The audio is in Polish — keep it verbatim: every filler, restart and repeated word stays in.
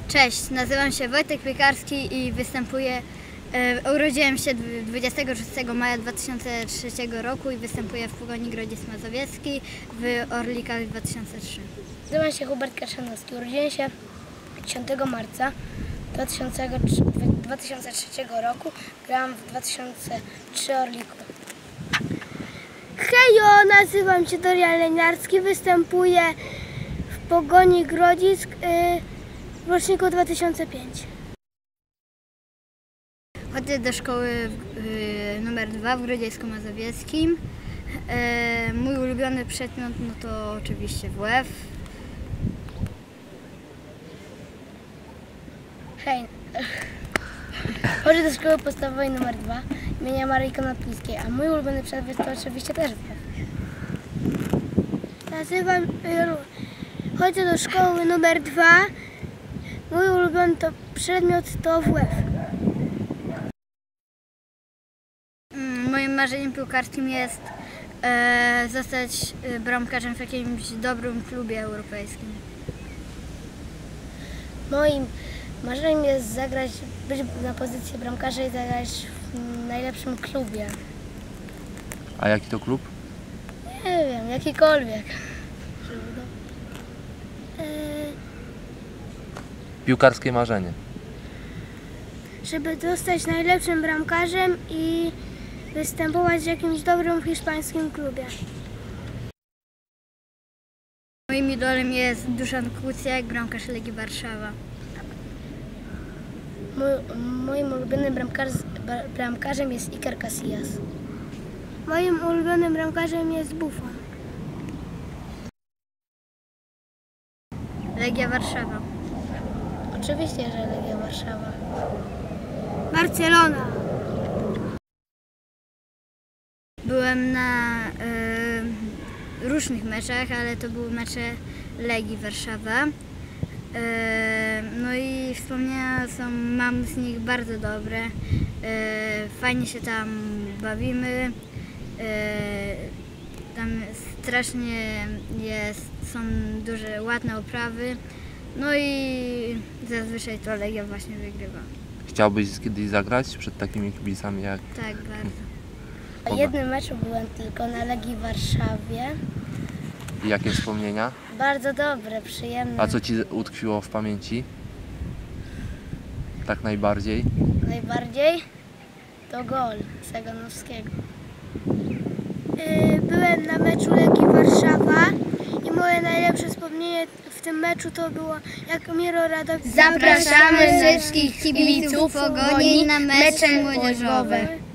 Cześć, nazywam się Wojtek Piekarski i występuję, e, urodziłem się dwudziestego szóstego maja dwa tysiące trzeciego roku i występuję w Pogoni Grodzisk Mazowiecki w Orlikach dwa tysiące trzeci. Nazywam się Hubert Kaszanowski, urodziłem się dziesiątego marca dwa tysiące trzeciego roku, grałem w dwa tysiące trzecim Orliku. Hejo, nazywam się Dorian Leniarski, występuję w Pogoni Grodzisk yy, w roczniku dwa tysiące piątym. Chodzę do szkoły y, numer dwa w Grodzisku Mazowieckim. E, mój ulubiony przedmiot no to oczywiście W F. Hej, chodzę do szkoły podstawowej numer dwa imienia Maryi Konopnickiej, a mój ulubiony przedmiot to oczywiście też W F. Nazywam, yy, chodzę do szkoły numer dwa. Mój ulubiony to przedmiot to W F. Moim marzeniem piłkarskim jest e, zostać bramkarzem w jakimś dobrym klubie europejskim. Moim marzeniem jest zagrać, być na pozycji bramkarza i zagrać w najlepszym klubie. A jaki to klub? Nie wiem, jakikolwiek. Yy, Piłkarskie marzenie. żeby zostać najlepszym bramkarzem i występować w jakimś dobrym hiszpańskim klubie. Moim idolem jest Duszan Kucjak, bramkarz Legii Warszawa. Mój, moim ulubionym bramkarz, bramkarzem jest Iker Casillas. Moim ulubionym bramkarzem jest Buffon. Legia Warszawa. Oczywiście, że Legia Warszawa. Barcelona. Byłem na y, różnych meczach, ale to były mecze Legii Warszawa. Y, no i wspomnienia są, mam z nich bardzo dobre. Y, fajnie się tam bawimy. Y, tam strasznie jest, są duże, ładne oprawy. No i zazwyczaj to Legia właśnie wygrywa. Chciałbyś kiedyś zagrać przed takimi kibicami jak... Tak, bardzo. W jednym meczu byłem tylko na Legii Warszawie. I jakie wspomnienia? Bardzo dobre, przyjemne. A co Ci utkwiło w pamięci? Tak najbardziej? Najbardziej to gol Saganowskiego. Yy, byłem na meczu Legii Warszawa i moje najlepsze wspomnienie w tym meczu to było, jak Miro Radowski... Zapraszamy wszystkich kibiców Pogoni na mecze młodzieżowe.